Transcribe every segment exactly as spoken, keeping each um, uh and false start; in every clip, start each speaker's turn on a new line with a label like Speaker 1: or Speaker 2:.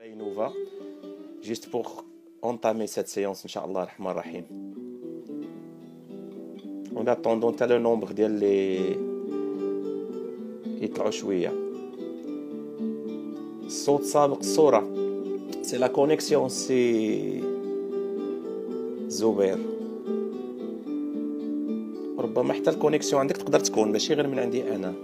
Speaker 1: Nova, juste pour entamer cette séance, Inch'Allah, Rahman Rahim. En attendant, t'as le nombre ديال اللي يطلعوا شوية. الصوت سابق الصورة. C'est la connexion, c'est زبير. ربما حتى الكونيكسيون عندك تقدر تكون ماشي غير من عندي أنا.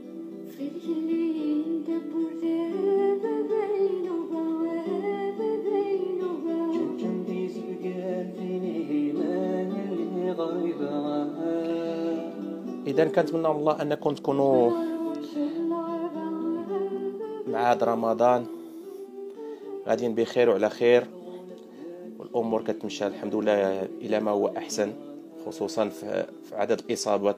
Speaker 1: إذا كنتمنى الله أنكم تكونوا مع هذا رمضان غاديين بخير وعلى خير، والأمور كتمشى الحمد لله إلى ما هو أحسن، خصوصا في عدد الإصابات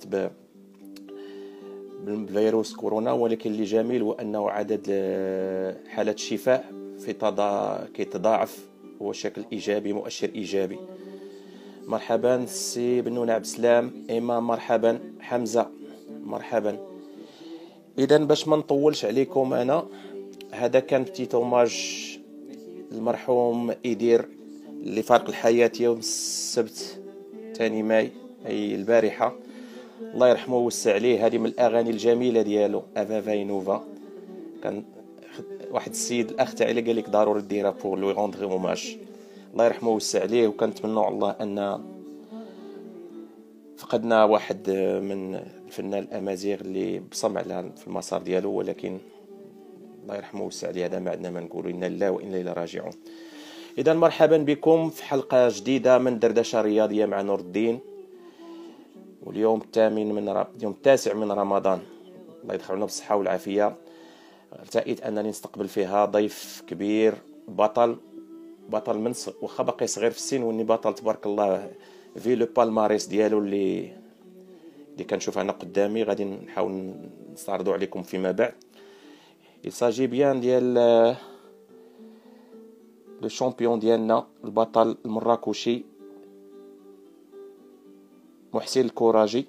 Speaker 1: بالفيروس كورونا. ولكن اللي جميل هو أنه عدد حالات الشفاء في تضا... كيتضاعف، هو شكل إيجابي، مؤشر إيجابي. مرحبا سي بنون عبد السلام، إمام مرحبا، حمزة مرحبا. إذا باش ما نطولش عليكم، أنا هذا كان بتي توماج المرحوم إيدير اللي فارق الحياة يوم السبت ثاني ماي أي البارحة، الله يرحمه ويوسع عليه. هذه من الأغاني الجميلة ديالو أفا فاي نوفا. كان واحد السيد الأخ تاعي قال لك ضروري ديرها بور لو روندغ اوماج، الله يرحمه ويوسع عليه. وكنتمنوا الله أن فقدنا واحد من الفنان الأمازيغ اللي بصم على في المسار ديالو، ولكن الله يرحمه ويوسع عليه. هذا ما عندنا ما نقولوا، إنا لله وإنا إليه راجعون. إذا مرحبا بكم في حلقة جديدة من دردشة رياضية مع نور الدين. واليوم الثامن من رب... اليوم التاسع من رمضان، الله يدخلنا بالصحة والعافية. ارتأيت أنني نستقبل فيها ضيف كبير، بطل بطل من ص... واخا باقي صغير في السن، واني بطل تبارك الله في لو بالماريس ديالو اللي اللي كنشوف انا قدامي، غادي نحاول نستعرضوا عليكم فيما بعد. يساجي بيان ديال لو شامبيون ديالنا، البطل المراكشي محسن الكوراجي،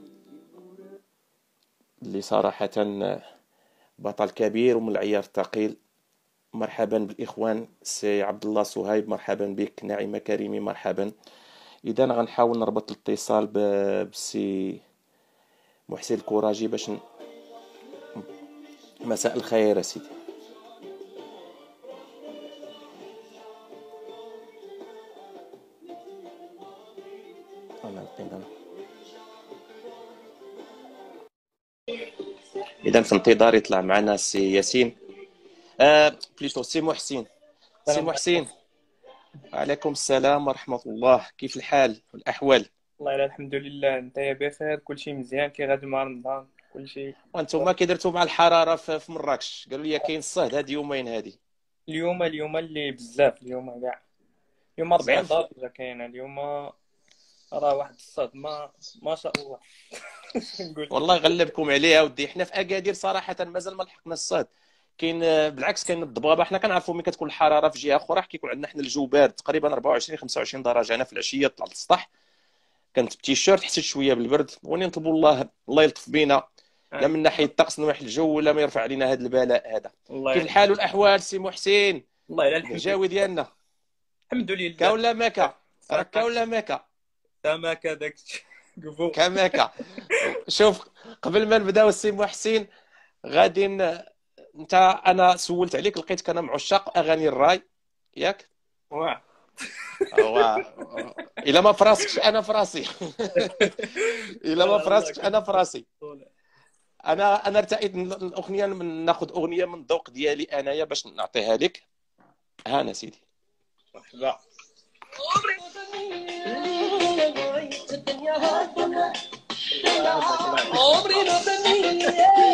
Speaker 1: اللي صراحة بطل كبير ومن العيار الثقيل. مرحبا بالإخوان، سي عبد الله صهيب مرحبا بك، نعيمة كريمي مرحبا. إذا غنحاول نربط الاتصال بسي محسن الكوراجي باش ن... مساء الخير سيدي. إذا في انتظار يطلع معنا سي ياسين، آه بليتو سي محسن. سي محسن، وعليكم السلام ورحمة الله، كيف الحال والأحوال؟
Speaker 2: والله لا الحمد لله، انت يا بخير؟ كلشي مزيان كي غادي مع رمضان كلشي؟
Speaker 1: وانتم كي درتوا مع الحرارة في مراكش؟ قالوا لي كاين الصهد هاد يومين هادي.
Speaker 2: اليوم اليوم اللي بزاف، اليوم كاع اليوم أربعين درجة كاينه اليوم، راه واحد الصدمة ما شاء الله. نقول
Speaker 1: والله يغلبكم عليها ودي. حنا في اكادير صراحه مازال ما لحقنا الصهد، كاين بالعكس كاين الضبابه. حنا كنعرفوا ملي كتكون الحراره في جهه اخرى كيكون عندنا حنا الجو بارد تقريبا أربعة وعشرين خمسة وعشرين درجه. انا في العشيه طلعت للسطح كنت بتيشيرت، حسيت شويه بالبرد. وني نطلبوا الله الله يلطف بينا، لا من ناحيه الطقس نواحي الجو، ولا ما يرفع علينا هذا البلاء هذا. كيف الحال والاحوال سي محسن؟
Speaker 2: الله يلا الحمد
Speaker 1: الجاوي ديالنا
Speaker 2: الحمد لله.
Speaker 1: كا ولا ماكا؟ راك كا ولا ماكا؟
Speaker 2: تماكا داك قبو
Speaker 1: كماكا. شوف قبل ما نبداو السي محسن غادي ن... انت انا سولت عليك لقيتك انا معشق اغاني الراي ياك؟
Speaker 2: واه
Speaker 1: واه الا ما فراسكش انا فراسي. الا ما فراسكش انا فراسي. انا انا ارتأيت الاغنيه ناخذ اغنيه من الذوق ديالي انايا باش نعطيها لك. هانا سيدي.
Speaker 2: مرحبا.
Speaker 3: عمري ما بني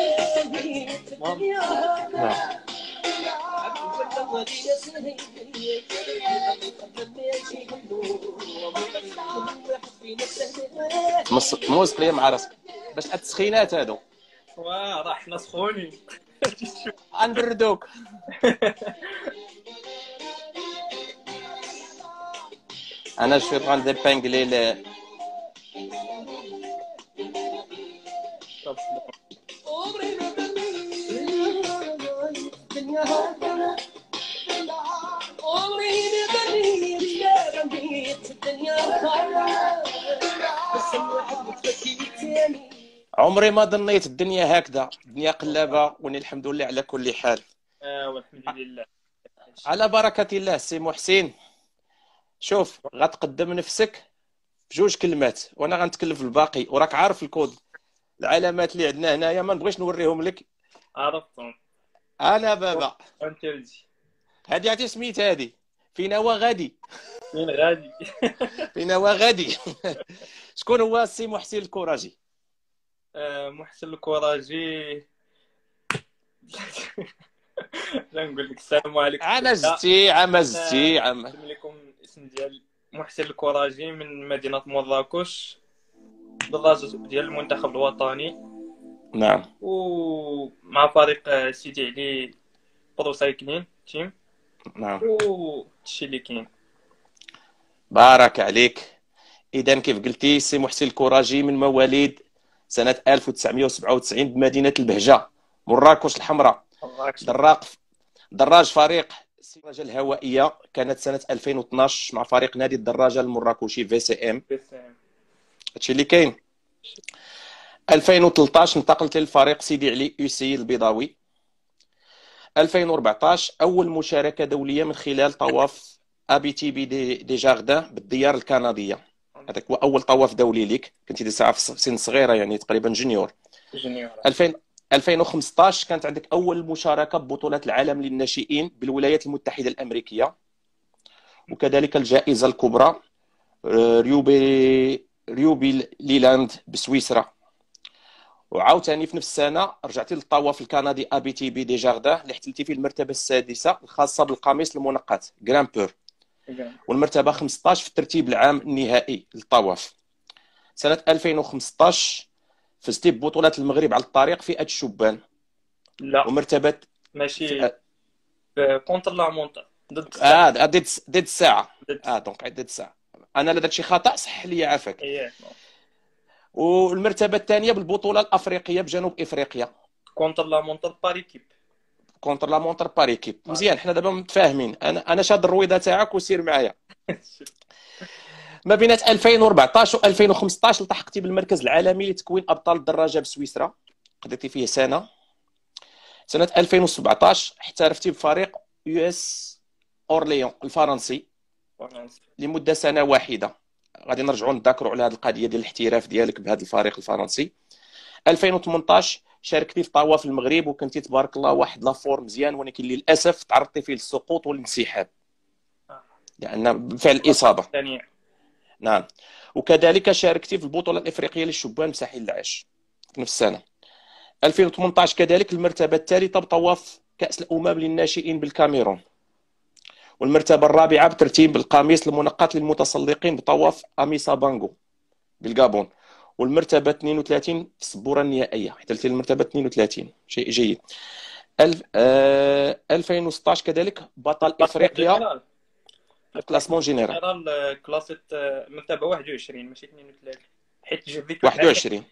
Speaker 1: موسق لي مع راسك باش التسخينات هادو.
Speaker 2: واه راه حنا سخونين.
Speaker 1: انبردوك. انا جو غان ديبانغلي ل عمري ما ظنيت الدنيا هكذا، الدنيا قلابه، وني الحمد لله على كل حال.
Speaker 2: اه والحمد لله.
Speaker 1: على بركه الله. سي محسن، شوف غتقدم نفسك بجوج كلمات وانا غنتكلم في الباقي، وراك عارف الكود، العلامات اللي عندنا هنايا ما نبغيش نوريهم لك.
Speaker 2: عرفتهم.
Speaker 1: انا بابا
Speaker 2: انت ولدي.
Speaker 1: هادي عرفتي سميت هادي فينا هو غادي.
Speaker 2: فين غادي؟
Speaker 1: فينا هو غادي. شكون هو السي محسن الكوراجي؟
Speaker 2: آه، محسن الكوراجي. لا نقول لك السلام عليكم.
Speaker 1: عمزتي عمزتي
Speaker 2: آه،
Speaker 1: عم
Speaker 2: نقدم لكم الاسم ديال محسن الكوراجي من مدينة مراكش، دراجة ديال المنتخب الوطني،
Speaker 1: نعم
Speaker 2: ومع فريق آه، سيدي علي برو سايكلين تيم،
Speaker 1: نعم.
Speaker 2: وهادشي اللي كاين.
Speaker 1: بارك عليك. اذا كيف قلتي سي محسن الكوراجي من مواليد سنه ألف وتسعمائة وسبعة وتسعين بمدينه البهجه مراكش الحمراء.
Speaker 2: مراكش.
Speaker 1: دراق دراج فريق الدراجه الهوائيه كانت سنه ألفين واثناش مع فريق نادي الدراجه المراكشي في سي ام. هادشي اللي كاين. ألفين وثلاثطاش انتقلت للفريق سيدي علي يو سي البيضاوي. ألفين وأربعطاش اول مشاركه دوليه من خلال طواف ابي تي بي دي, دي جاردان بالديار الكنديه. هذاك هو اول طواف دولي ليك، كنتي دي ساعه في سن صغيره يعني تقريبا جونيور.
Speaker 2: جونيور.
Speaker 1: ألفين ألفين وخمسطاش كانت عندك اول مشاركه ببطوله العالم للناشئين بالولايات المتحده الامريكيه، وكذلك الجائزه الكبرى ريوبي ريوبي ليلاند بسويسرا. وعاوتاني في نفس السنه رجعتي للطواف الكندي ابي تي بي دي جاردان اللي احتلتي فيه المرتبه السادسه الخاصه بالقميص المنقط جرامبور، والمرتبه خمسطاش في الترتيب العام النهائي للطواف. سنه ألفين وخمسطاش فزتي ببطوله المغرب على الطريق فئه الشبان.
Speaker 2: لا
Speaker 1: ومرتبه
Speaker 2: ماشي كونتر لا مونتر ضد
Speaker 1: اه ضد ضد الساعه.
Speaker 2: ضد
Speaker 1: اه دونك ضد الساعه. انا لا داكشي خطا، صح لي عافاك.
Speaker 2: اييه.
Speaker 1: والمرتبه الثانيه بالبطوله الافريقيه بجنوب افريقيا
Speaker 2: كونتر لا مونتر باريكيب.
Speaker 1: كونتر لا مونتر باريكيب. مزيان، حنا دابا متفاهمين. انا انا شاد الرويضه تاعك وسير معايا. ما بين ألفين وأربعطاش و ألفين وخمسطاش التحقتي بالمركز العالمي لتكوين ابطال الدراجه بسويسرا، قضيتي فيه سنه. سنه ألفين وسبعطاش احترفتي بفريق يو اس اورليون الفرنسي لمده سنه واحده. غادي نرجعوا نذكروا على هذه القضيه ديال الاحتراف ديالك بهذا الفريق الفرنسي. ألفين وثمنطاش شاركتي في طواف المغرب وكنتي تبارك الله واحد لافور مزيان، ولكن للاسف تعرضتي فيه للسقوط والانسحاب لان بالفعل الاصابه. نعم. وكذلك شاركتي في البطوله الافريقيه للشبان بساحل العاش في نفس السنه. ألفين وثمنطاش كذلك المرتبه الثالثه بطواف كاس الامم للناشئين بالكاميرون، والمرتبه الرابعه بترتيب القميص المنقط للمتسلقين بطواف اميسا بانغو بالغابون، والمرتبه اثنين وثلاثين في السبوره النهائيه، احتلتي المرتبه اثنين وثلاثين. شيء جيد. ألف... آه... ألفين وستطاش كذلك بطل افريقيا كلاسمون جينيرال.
Speaker 2: كلاسيت مرتبه واحد وعشرين ماشي اثنين وثلاثين، حيت جريت
Speaker 1: واحد وعشرين.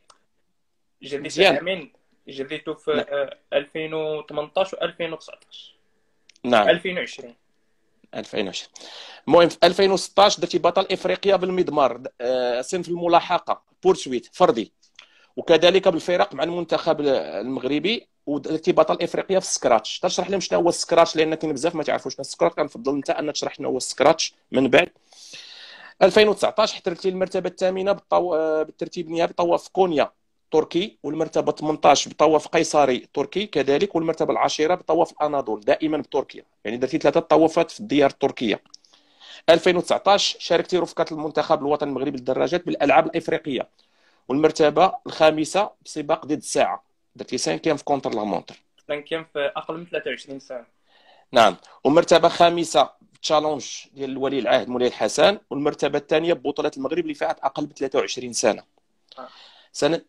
Speaker 2: جريت عامين، جريته في ألفين وثمنطاش و ألفين وتسعطاش.
Speaker 1: نعم.
Speaker 2: ألفين وعشرين.
Speaker 1: ألفين وعشرين. المهم في ألفين وستطاش درتي بطل افريقيا بالمضمار، صنف الملاحقه بورسويت فردي، وكذلك بالفرق مع المنتخب المغربي، ودرتي بطل افريقيا في السكراتش. تشرح لهم شنو هو السكراتش لان كاين بزاف ما تعرفوش شنو السكراتش، كنفضل انت ان تشرح شنو هو السكراتش من بعد. ألفين وتسعطاش احتلتي المرتبه الثامنه بالطو... بالترتيب النهائي بطواف كونيا تركي، والمرتبه ثمنطاش بطواف قيصري تركي كذلك، والمرتبه العاشره بطواف الاناضول دائما بتركيا، يعني درتي ثلاثه طوافات في الديار التركيه. ألفين وتسعطاش شاركتي رفقه المنتخب الوطني المغربي للدراجات بالالعاب الافريقيه، والمرتبه الخامسه بسباق ضد الساعه، درتي سانكيام في كونتر لا مونتر.
Speaker 2: سانكيام في اقل من ثلاثة وعشرين سنه.
Speaker 1: نعم. ومرتبه خامسه تشالنج ديال ولي العهد مولاي الحسن، والمرتبه الثانيه ببطوله المغرب اللي فاتت اقل من ثلاثة وعشرين سنه.
Speaker 2: آه.
Speaker 1: سنه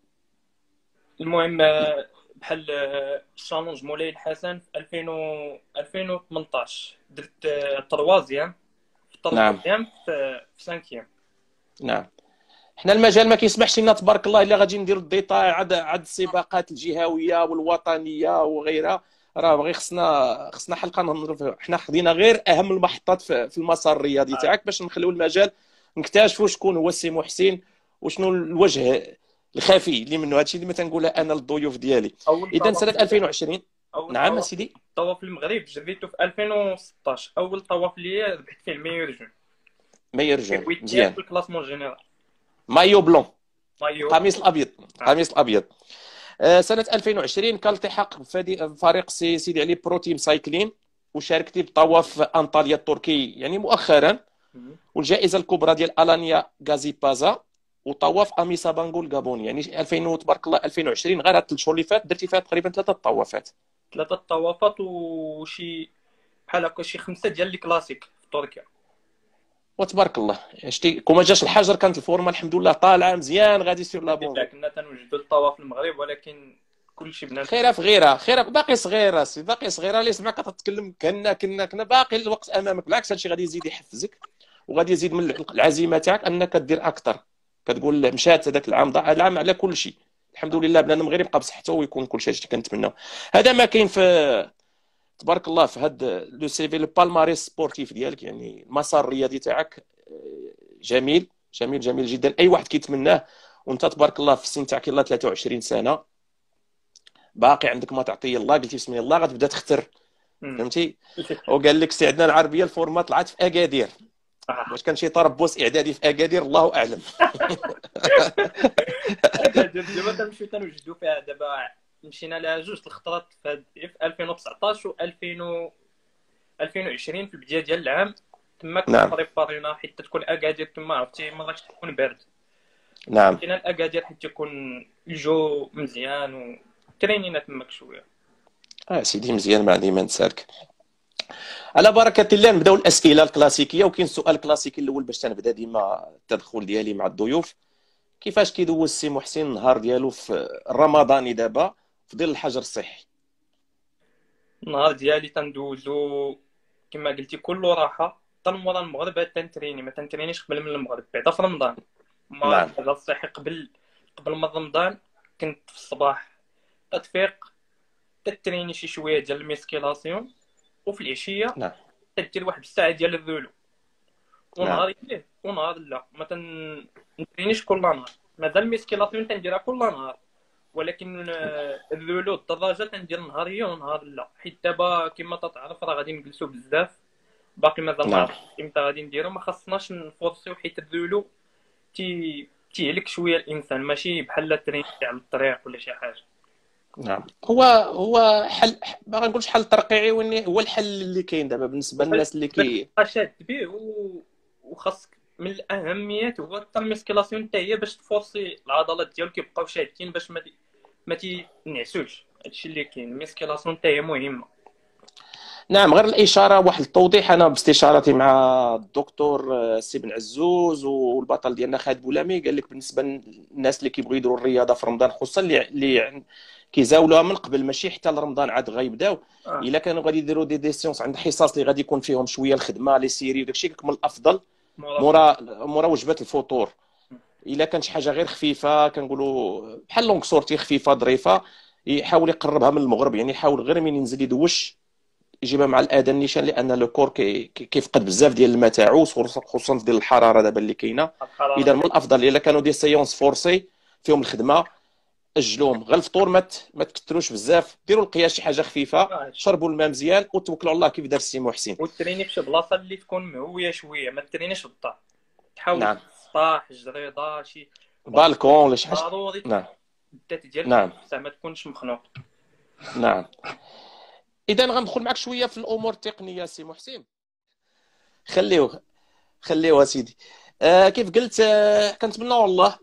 Speaker 2: المهم بحال الشالنج مولاي الحسن في ألفين و ألفين وثمنطاش درت التروازيام في التروازيام في سانكيام.
Speaker 1: نعم. حنا المجال ما كيسمحش لنا تبارك الله الا غادي نديروا الديتاي عاد عاد السباقات الجهويه والوطنيه وغيرها، راه بغي خصنا خصنا حلقه نهضروا فيها. حنا خدينا غير اهم المحطات في المسار الرياضي تاعك باش نخليو المجال نكتشفوا شكون هو السي محسن وشنو الوجه الخفي اللي منه. هادشي اللي ما تنقولها انا للضيوف ديالي.
Speaker 2: اول
Speaker 1: اذا
Speaker 2: طواف
Speaker 1: سنه ألفين وعشرين.
Speaker 2: اول
Speaker 1: نعم
Speaker 2: طواف
Speaker 1: سيدي.
Speaker 2: طواف في المغرب جريته في ألفين وستطاش. اول طواف ليا ربحت فيه الميور جون،
Speaker 1: ميور جون
Speaker 2: ويتيام
Speaker 1: مزيان.
Speaker 2: في الكلاسمون جينيرال.
Speaker 1: مايو بلون،
Speaker 2: مايو
Speaker 1: قميص الابيض، قميص الابيض. آه، سنه ألفين وعشرين كان التحق بفريق سي سيدي علي برو تيم سايكلين، وشاركت بطواف انطاليا التركي يعني مؤخرا، والجائزه الكبرى ديال الانيا غازي بازا، وطواف اميسا بانغول غابون. يعني ألفين تبارك الله ألفين وعشرين غير هاد الثلاث شهور اللي فات درتي فيها تقريبا ثلاثه طوافات.
Speaker 2: ثلاثه طوافات وشي بحال هكا شي خمسه ديال لي كلاسيك في تركيا.
Speaker 1: وتبارك الله شتي كون ما جاش الحجر كانت الفورمه الحمد لله طالعه مزيان غادي سير لا بون.
Speaker 2: كنا تنوجدوا الطواف في المغرب ولكن كلشي بنات
Speaker 1: خيره في غيره، خيره باقي صغيره سي باقي صغيره اللي سمعك كتتكلم كنا كنا كنا باقي الوقت امامك. بالعكس هادشي غادي يزيد يحفزك وغادي يزيد من العزيمه تاعك انك دير اكثر. كتقول مشات هذاك العام ضاع العام على كل شيء. الحمد لله بلان المغرب يبقى بصحته ويكون كل شيء كنتمناو. هذا ما كاين في تبارك الله في هذا لو سيفي لو بالماريس سبورتيف ديالك، يعني المسار الرياضي تاعك جميل جميل جميل جدا، اي واحد كيتمناه. وانت تبارك الله في السن تاعك يلاه ثلاثة وعشرين سنه باقي عندك ما تعطي الله. قلتي بسم الله غتبدا تختر فهمتي. وقال لك سي عندنا العربيه الفورمات طلعت في اكادير. واش كان شي تربص اعدادي في اكادير الله اعلم.
Speaker 2: دابا تنمشيو تنوجدوا فيها. دابا مشينا لها جوج الخطرات في ألفين وتسعطاش و ألفين وعشرين في البدايه ديال العام. تما كنا
Speaker 1: نعم.
Speaker 2: بريبارينا حيت تكون اكادير كما عرفتي ما غاديش تكون بارد.
Speaker 1: نعم.
Speaker 2: مشينا لاكادير حيت تكون الجو مزيان وترينينا تماك شويه.
Speaker 1: اه سيدي مزيان ما عندي ما نسالك. على بركه الله نبداو الاسئله الكلاسيكيه. وكاين السؤال الكلاسيكي الاول باش تنبدا ديما التدخل ديالي مع الضيوف. كيفاش كيدوز السي محسن النهار ديالو في الرمضاني دابا في ظل الحجر الصحي؟
Speaker 2: النهار ديالي تندوزو كما قلتي كله راحه. حتى مورا المغرب تنتريني ما تنترينيش قبل من المغرب بعدا في رمضان. ما
Speaker 1: نعم.
Speaker 2: الحجر الصحي قبل قبل من رمضان كنت في الصباح تتفيق تتريني شي شويه ديال الميسكيلاسيون، وفي العشيه
Speaker 1: نعم.
Speaker 2: تدير واحد الساعه ديال الذولو.
Speaker 1: نعم.
Speaker 2: ونهار ليه ونهار لا ما تنترينيش كل نهار. مازال الميسكيلاسيون تنديرها كل نهار، ولكن آه، الذولو الدراجه تندير نهاريه ونهار لا. حيت دابا كما تتعرف راه غادي نجلسوا بزاف باقي مازال ما
Speaker 1: نعم.
Speaker 2: عرفتش امتى غادي نديرو. ما خصناش نفورسيو حيت الذولو تي تيهلك شويه الانسان، ماشي بحال الترين تاع الطريق ولا شي حاجه.
Speaker 1: نعم. هو هو حل ما غنقولش حل ترقيعي ولكن هو الحل اللي كاين دابا بالنسبه للناس اللي كي
Speaker 2: شاد به و... وخاصك من الاهميات هو حتى الميسكيلاسيون حتى هي باش تفورسي العضلات ديالك يبقاو شادين باش ما ما تينعسوش. هادشي اللي كاين. الميسكيلاسيون حتى هي مهمه.
Speaker 1: نعم. غير الاشاره واحد التوضيح، انا باستشارتي مع الدكتور سي بن عزوز والبطل ديالنا خالد بولامي قال لك بالنسبه للناس اللي كيبغيو يديروا الرياضه في رمضان خصوصا اللي اللي كيزاولوها من قبل ماشي حتى لرمضان عاد غيبداو.
Speaker 2: آه.
Speaker 1: الا كانوا غادي يديروا دي دي سيونس عند حصص اللي غادي يكون فيهم شويه الخدمه لي سيري وداكشي من الافضل مورا مورا وجبات الفطور. الا كانت شي حاجه غير خفيفه كنقولوا بحال لونغ سورتي خفيفه ظريفه يحاول يقربها من المغرب، يعني يحاول غير من ينزل يدوش يجيبها مع الاذان النيشان لان لو كور كيفقد بزاف ديال الماء تاعو خصوصا في ديال الحراره دابا اللي كاينه. اذا من الافضل الا كانوا دي سيونس فورسي فيهم الخدمه اجلوهم. غير الفطور ما ما تكثروش بزاف، ديروا القياس شي حاجه خفيفه، شربوا الماء مزيان وتوكلوا على الله كيف دار السي محسن.
Speaker 2: وتريني في شي بلاصه اللي تكون مهويه شويه، ما ترينيش في الدار. تحاول
Speaker 1: نعم.
Speaker 2: السطاح جريده شي
Speaker 1: بالكون ولا شي حاجه.
Speaker 2: ضروري
Speaker 1: نعم.
Speaker 2: الذات ديالك
Speaker 1: نعم.
Speaker 2: ما تكونش مخنوق.
Speaker 1: نعم. اذا غندخل معك شويه في الامور التقنيه سي محسن. خليوه خليوه سيدي. آه كيف قلت آه كنتمنى والله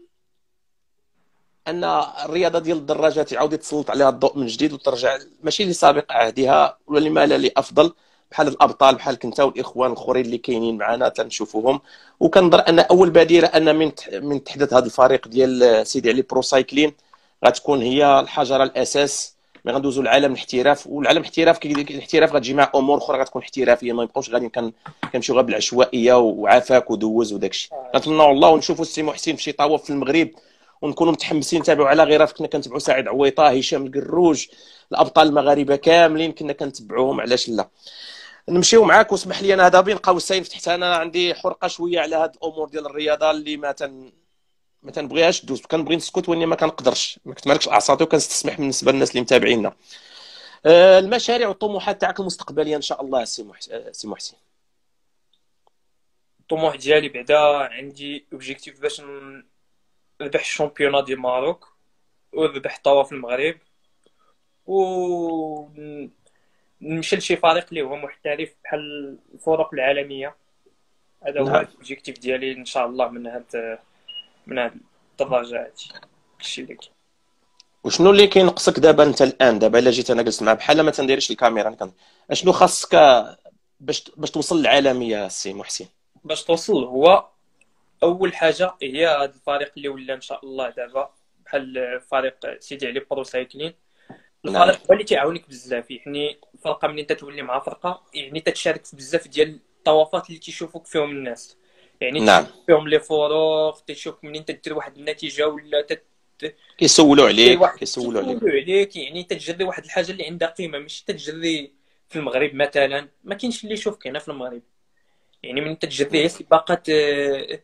Speaker 1: ان الرياضه ديال الدراجات يعاود يتسلط عليها الضوء من جديد وترجع ماشي لسابق عهدها ولا لما لا لافضل، بحال الابطال بحال كنت والاخوان الاخرين اللي كاينين معنا تنشوفوهم. وكنظر ان اول بادره ان من من تحدث هذا الفريق ديال سيدي علي برو سايكلين غتكون هي الحجره الاساس. ملي غندوزو لعالم الاحتراف، والعالم الاحتراف الاحتراف غتجي مع امور اخرى غتكون احترافيه، ما يبقاوش غادي كنمشيو غير بالعشوائيه وعافاك ودوز وداكشي. كنتمنى والله ونشوفوا السي محسن في شي طواف في المغرب ونكونوا متحمسين نتابعوا على غرف. كنا كنتبعوا سعيد عويطه، هشام القروج، الابطال المغاربه كاملين كنا كنتبعوهم علاش لا. نمشيو معاك، واسمح لي انا هذا بين قوسين فتحت انا عندي حرقه شويه على هاد الامور ديال الرياضه اللي ما تن ما تنبغيهاش دوز، كنبغي نسكت واني ما كنقدرش، ما كتمالكش اعصابي وكنستسمح بالنسبه للناس اللي متابعينا. آه، المشاريع والطموحات تاعك المستقبليه ان شاء الله سي محسن. آه، سي محسن.
Speaker 2: الطموح ديالي بعدا عندي اوبجيكتيف باش نربح الشامبيونات ديال المغرب ونربح طوا في المغرب و نمشي لشي فريق اللي هو محترف بحال الفرق العالميه. هذا هو
Speaker 1: نعم.
Speaker 2: الاوبجيكتيف ديالي ان شاء الله من هاد من هاد الدرجه هادي. هادشي اللي كاين.
Speaker 1: وشنو اللي كينقصك دابا انت الان؟ دابا الا جيت انا جلست معاه بحال ما تنديرش الكاميرا، انا كن اشنو خاصك باش باش توصل للعالميه سي محسن؟
Speaker 2: باش توصل هو اول حاجه هي هاد الفريق اللي ولا ان شاء الله دابا بحال فريق سيدي علي برو سايكلين.
Speaker 1: نعم.
Speaker 2: الفريق هو اللي تيعاونك بزاف، يعني الفرقه ملي تتولي مع فرقه يعني تتشارك في بزاف ديال الطوافات اللي تيشوفوك فيهم الناس، يعني
Speaker 1: نعم.
Speaker 2: تشوف فيهم لي فوروغ، تشوف منين تدير واحد النتيجه ولا تت...
Speaker 1: كيسولوا
Speaker 2: تدير
Speaker 1: عليك
Speaker 2: واحد
Speaker 1: كيسولوا عليك
Speaker 2: تيقولوا عليك، يعني تتجري واحد الحاجه اللي عندها قيمه، ماشي تتجري في المغرب مثلا ما كاينش اللي يشوفك هنا في المغرب. يعني من تتجري هي سباقات آه،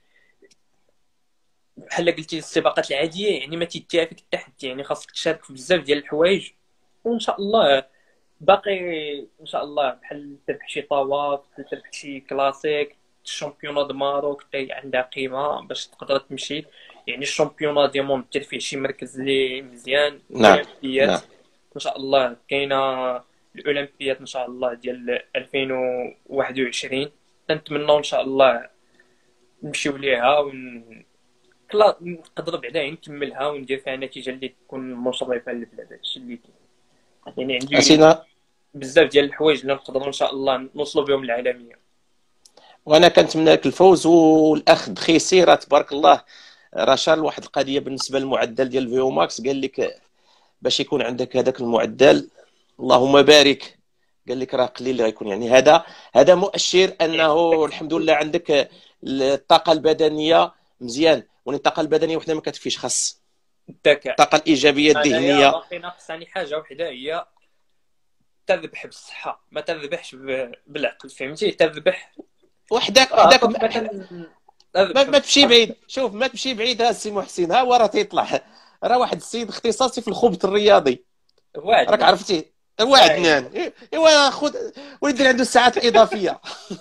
Speaker 2: بحال قلتي السباقات العاديه، يعني ما تيديها فيك التحدي، يعني خاصك تشارك في بزاف ديال الحوايج. وان شاء الله باقي ان شاء الله بحال تربح شي طواف، بحال تربح شي كلاسيك. الشامبيونات دو ماروك حتى هي عندها قيمه باش تقدر تمشي، يعني الشامبيونات دي مون دير فيه شي مركز اللي مزيان.
Speaker 1: نعم.
Speaker 2: الاولمبيات
Speaker 1: نعم.
Speaker 2: ان شاء الله كاينه الاولمبيات ان شاء الله ديال ألفين وواحد وعشرين، نتمنى ان شاء الله نمشيو ليها ون كلا نقدر بعدا نكملها وندير فيها نتيجه اللي تكون مشرفه للبلاد. هادشي اللي كاين، يعني عندي
Speaker 1: اسينا،
Speaker 2: بزاف ديال الحوايج اللي نقدروا ان شاء الله نوصلوا بهم للعالميه.
Speaker 1: وانا كنتمنى لك الفوز. والاخ بخيسي راه تبارك الله راه شار واحد القضيه بالنسبه للمعدل ديال فيو ماكس، قال لك باش يكون عندك هذاك المعدل اللهم بارك، قال لك راه قليل اللي غيكون، يعني هذا هذا مؤشر انه الحمد لله عندك الطاقه البدنيه مزيان. وان الطاقه البدنيه وحده ما كتكفيش، خاص
Speaker 2: الذكاء.
Speaker 1: الطاقه الايجابيه
Speaker 2: انايا
Speaker 1: الذهنيه.
Speaker 2: باقي ناقصاني حاجه وحده، هي تذبح بالصحه، ما تذبحش ب- بالعقل، فهمتي؟ تذبح
Speaker 1: وحدك
Speaker 2: اه
Speaker 1: وحدك
Speaker 2: خاصك
Speaker 1: ما,
Speaker 2: مثلا
Speaker 1: ما,
Speaker 2: تذبح
Speaker 1: ما تمشي بعيد. شوف ما تمشي بعيد ها السي محسن، ها هو راه تيطلع، راه واحد السيد اختصاصي في الخبط الرياضي، راك
Speaker 2: وعدنا.
Speaker 1: عرفتي. هو
Speaker 2: واعد.
Speaker 1: عدنان ايوا خذ ويدير عنده الساعات الاضافيه.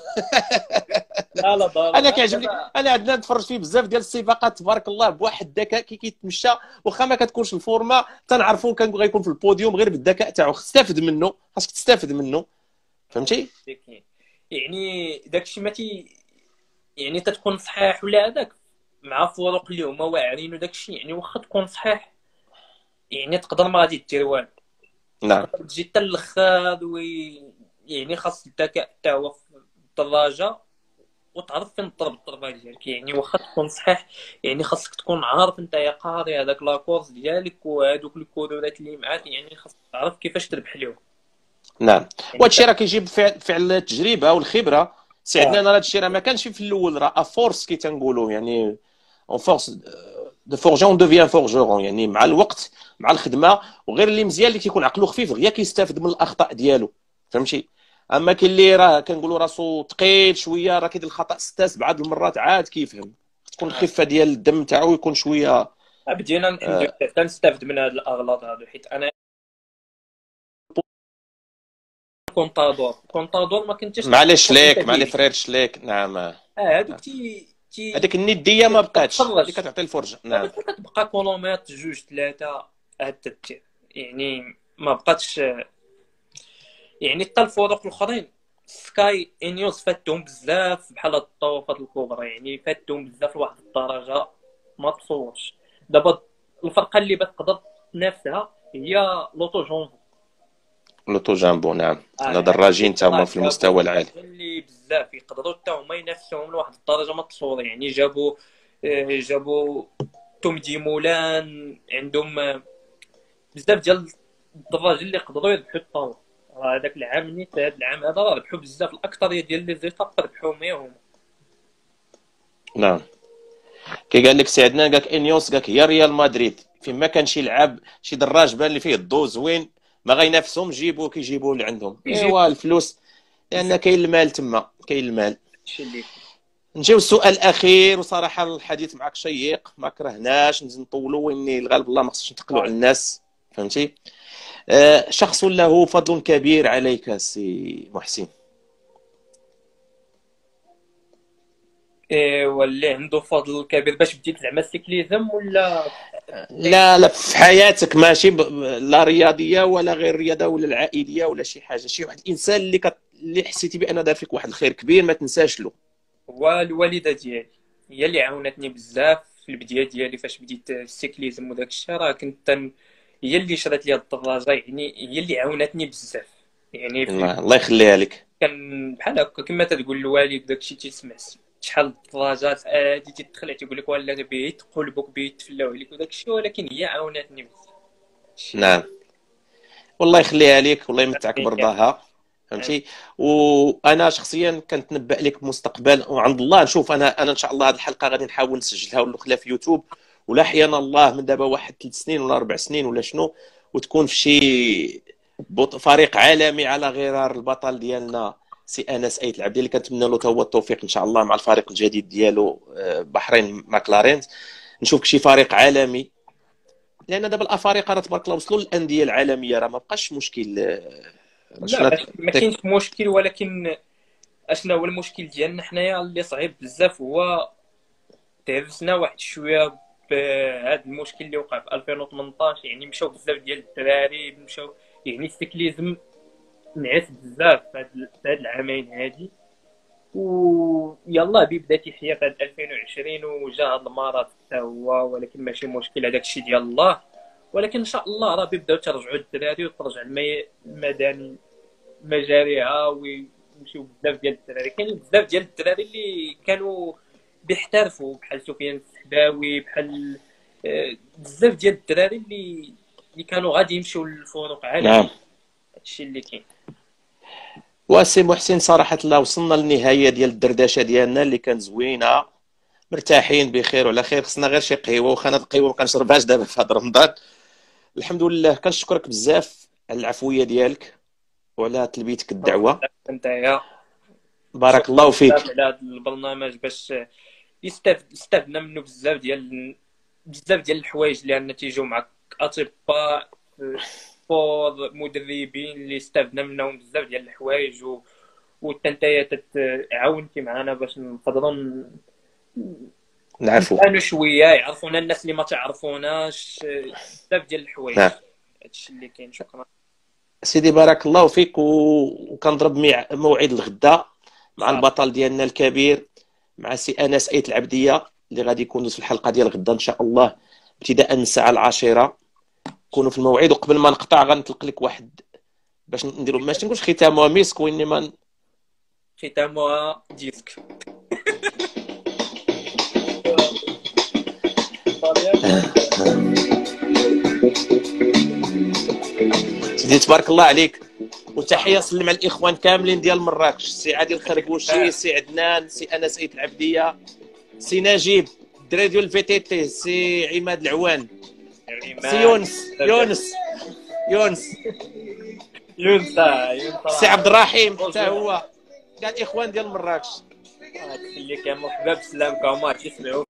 Speaker 2: لا لا ضروري.
Speaker 1: انا كيعجبني، انا عندنا نتفرج فيه بزاف ديال السباقات تبارك الله بواحد الذكاء كي كيتمشى، واخا ما كتكونش الفورما تنعرفوا كان غيكون في البوديوم غير بالذكاء تاعو. استافد منه، خاصك تستافد منه، فهمتي؟
Speaker 2: يعني داكشي ما تي يعني تتكون صحيح ولا هذاك مع فروق اللي هما واعرين وداكشي، يعني واخا تكون صحيح يعني تقدر ما غادي دير والو،
Speaker 1: نعم.
Speaker 2: تجي حتى الاخر وي يعني خاص الذكاء حتى هو في الدراجه وتعرف فين تضرب الضربه ديالك. يعني واخا تكون صحيح يعني خاصك تكون عارف انت يا قاري هذاك لاكورس ديالك وهذوك الكودورات اللي معاك، يعني خاصك تعرف كيفاش تربح لهم.
Speaker 1: نعم. وهذا الشيء راه كيجيب فعل فعل التجربه والخبره. سعدنا انا هذا الشيء راه ما كانش في الاول، راه افورس كي تنقولوا، يعني اون فورس دو فورجون دوفيان فورجورون، يعني مع الوقت مع الخدمه. وغير اللي مزيان اللي كيكون عقله خفيف غير كيستافد من الاخطاء ديالو، فهمتي؟ اما كاين اللي راه كنقولوا راسو ثقيل شويه راه كيدير الخطا ستة سبعه د المرات عاد كيفهم. تكون الخفه ديال الدم تاعو يكون شويه.
Speaker 2: بدينا الحمد لله كنستافد من هاد الاغلاط هادو، حيت انا كونطادور كونطادور ما كنتش
Speaker 1: معليش ليك معلي فرير شليك. نعم.
Speaker 2: اه هادوك تي تي
Speaker 1: هذيك النديه ما بقاتش،
Speaker 2: تفرج.
Speaker 1: اللي كتعطي الفرجه. نعم.
Speaker 2: كتبقى كولوميط جوج ثلاثه هاد التدير، يعني ما بقاتش. يعني حتى الفروق الاخرين سكاي انيوس فاتهم بزاف بحال هاد الطوافات الكبرى، يعني فاتهم بزاف لواحد الدرجه ما تصورش. دابا الفرقه اللي بتقدر تنافسها هي لوطو جون
Speaker 1: لوطو جامبو. نعم.
Speaker 2: آه،
Speaker 1: هذا دراجين تما في المستوى العالي
Speaker 2: اللي بزاف يقدروا حتى هما ينافسوهم لواحد الدرجه ما تصور. يعني جابوا آه، جابوا توم دي مولان، عندهم آه، بزاف ديال الدراجين اللي يقدروا يربحوا الطاوله. راه هذاك العام نيت هذا العام هذا راه ربحوا بزاف، الاكثريه ديال لي زيتاب ربحوا مية.
Speaker 1: نعم. كي قال لك سي عدنان قالك انيوس قالك هي ريال مدريد، فين ما كان شي لعاب شي دراج بان اللي فيه الضو زوين ما غينافسهم جيبوه كيجيبوه لعندهم. ايوا الفلوس لان كاين المال تما، كاين المال.
Speaker 2: هادشي اللي
Speaker 1: نجيو السؤال الاخير، وصراحه الحديث معك شيق، ما كرهناش نطولوا، واني الغالب الله ما خصناش نتقلوا على الناس، فهمتي. آه شخص له فضل كبير عليك سي محسن.
Speaker 2: إيه واللي عنده فضل كبير باش بديت زعما السيكليزم ولا
Speaker 1: لا لا، في حياتك ماشي ب... لا رياضيه ولا غير رياضه ولا العائليه ولا شي حاجه، شي واحد الانسان اللي كت... اللي حسيتي بانه دار فيك واحد الخير كبير ما تنساش له.
Speaker 2: هو الوالده ديالي هي اللي عاونتني بزاف في البدايه ديالي فاش بديت السيكليزم وداك الشيء، راه كنت تن... هي اللي شرات لي الدراجه، يعني هي اللي عاونتني بزاف يعني في
Speaker 1: الله, الله يخليها لك.
Speaker 2: كان بحال هكا كما تقول الوالد داك الشيء تيسمع شحال الدراجات هادي تدخل تيقول لك ولا بيت قلبك بيت تفلاو عليك وداك الشيء، ولكن هي عاونتني بزاف.
Speaker 1: نعم، والله يخليها لك، والله يمتعك برضاها، فهمتي. وانا شخصيا كنتنبأ لك بمستقبل وعند الله. نشوف انا انا ان شاء الله هذه الحلقه غادي نحاول نسجلها ونخليها في يوتيوب، ولا احيانا الله من دابا واحد ثلاث سنين ولا اربع سنين ولا شنو، وتكون في شي بط- فريق عالمي على غرار البطل ديالنا سي انس ايت العبدي، اللي كنتمنى له هو التوفيق ان شاء الله مع الفريق الجديد ديالو آه، بحرين ماكلارين. نشوفك شي فريق عالمي، لان دابا الافارقه راه تبارك الله وصلوا للانديه العالميه، راه ما بقاش مشكل. آه،
Speaker 2: لا
Speaker 1: شفنا
Speaker 2: باش ما كاينش مشكل، ولكن اشنا هو المشكل ديالنا حنايا اللي صعيب بزاف هو تعرسنا واحد شويه بهذا المشكل اللي وقع في ألفين وثمنطاش، يعني مشاو بزاف ديال الدراري مشاو، يعني السيكليزم نعس بزاف في هاد في هاد العامين هادي، ويلا بيبدا تيحيا في هاد ألفين وعشرين وجا هاد المرض حتى هو، ولكن ماشي مشكل هذاك الشيء ديال الله، ولكن ان شاء الله راه بيبداو ترجعوا الدراري وترجع المي- المدن مجاريها ويمشيو بزاف ديال الدراري. كاين بزاف ديال الدراري اللي كانوا بيحترفوا بحال سفيان السحباوي، بحال آه، بزاف ديال الدراري اللي اللي كانوا غادي يمشيو للفروق عالميه.
Speaker 1: نعم.
Speaker 2: هادشي اللي كاين.
Speaker 1: وسي محسن صراحه لا وصلنا للنهايه ديال الدردشه ديالنا اللي كانت زوينه، مرتاحين بخير وعلى خير. خصنا غير شي قهوه، وخا انا القهوه ما كنشربهاش دابا في هذا رمضان. الحمد لله، كنشكرك بزاف على العفويه ديالك وعلى تلبيتك الدعوه.
Speaker 2: انت يا
Speaker 1: بارك الله فيك.
Speaker 2: بزاف على هذا البرنامج باش يستافد استفدنا منه بزاف ديال بزاف ديال الحوايج اللي عندنا تيجيو معك اطباء فور مدربين اللي استفدنا منهم بزاف ديال الحوايج، و وانت عاونتي معنا باش نقدروا ن-
Speaker 1: نعفو.
Speaker 2: نبانوا شويه يعرفونا الناس اللي ما تعرفوناش بزاف ديال الحوايج.
Speaker 1: نعم
Speaker 2: هادشي اللي كاين. شكرا
Speaker 1: سيدي، بارك الله فيك. و... وكنضرب ميع- موعد الغدا مع
Speaker 2: صافي.
Speaker 1: البطل ديالنا الكبير، مع سي انس ايت العبديه، اللي غادي يكون في الحلقه ديال غدا ان شاء الله ابتداء من الساعه العاشرة. كونوا في الموعد. وقبل ما نقطع غنطلق لك واحد باش نديروا ماشي نقولش ختامها مسك، وانما
Speaker 2: ختامها ديسك.
Speaker 1: سيدي تبارك الله عليك. وتحيه سلم على الاخوان كاملين ديال مراكش، سي عادل الخربوشي، سي عدنان، سي انس ايت العبديه، سي نجيب الدراري ديال الفي تي تي، سي عماد العوان، سي يونس يونس يونس
Speaker 2: يونس
Speaker 1: سي عبد الرحيم حتى هو، كاع الاخوان ديال مراكش.
Speaker 2: اللي كان مرحبا بسلامكم هما تيسمعوا.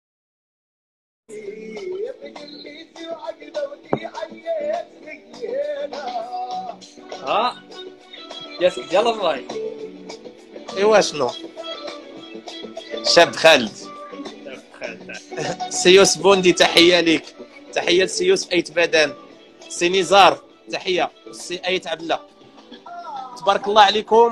Speaker 2: ها ياس ديال الراي.
Speaker 1: ايوا شنو شاب خالد. سي يوسف بوندي تحيه ليك، تحيه لسي يوسف ايت بدان، سي نزار تحيه، سي ايت عبد الله. تبارك الله عليكم.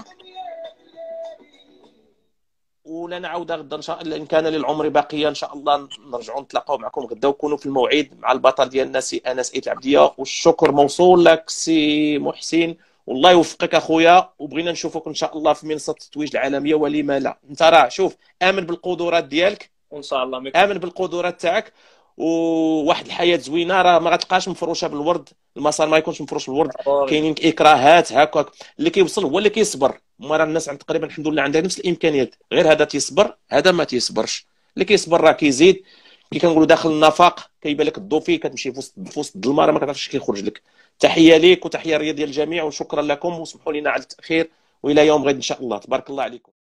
Speaker 1: ولا نعاود غدا ان شاء الله ان كان للعمر باقيه، ان شاء الله نرجعوا نتلاقاو معكم غدا وكونوا في الموعد مع البطل ديالنا سي انس ايت العبديه. والشكر موصول لك سي محسن، والله يوفقك اخويا. وبغينا نشوفك ان شاء الله في منصه التتويج العالميه، ولما لا. انت راه شوف امن بالقدرات ديالك
Speaker 2: وان شاء الله مك...
Speaker 1: امن بالقدرات تاعك، وواحد الحياه زوينه راه ما غتبقاش مفروشه بالورد، المسار ما يكونش مفروش بالورد. كاينين اكراهات هكاك، اللي كيوصل هو اللي كيصبر. هما راه الناس عند تقريبا الحمد لله عندها نفس الامكانيات، غير هذا تيصبر هذا ما تيصبرش. اللي كيصبر راه كيزيد، كي كنقولوا داخل النفاق كيبان لك الضو فيه، كتمشي في وسط في وسط الظلمه راه ما كتعرفش كيخرج لك. تحيه ليك وتحيه للرياض ديال الجميع، وشكرا لكم. وسمحوا لنا على التاخير، والى يوم غد ان شاء الله. تبارك الله عليكم.